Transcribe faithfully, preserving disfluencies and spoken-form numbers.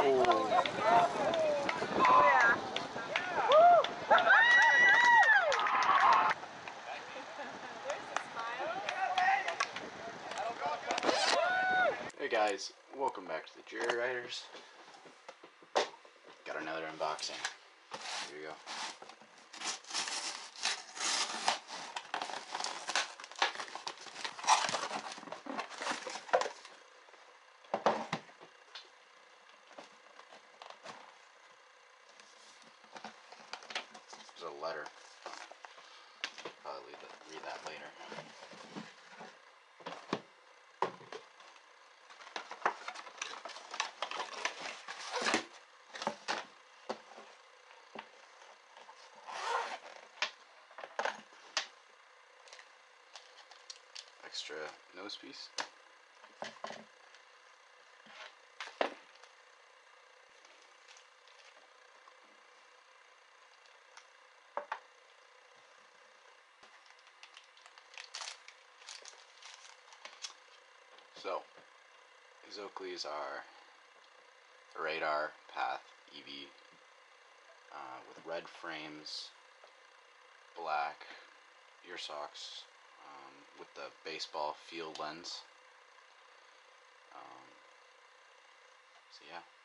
Hey guys, welcome back to the Jerry Riders. Got another unboxing. Here you go. There's a letter. Probably read that, read that later. Extra nose piece. So, these Oakleys are a radar path E V uh, with red frames, black ear socks, um, with the baseball field lens. Um, so yeah.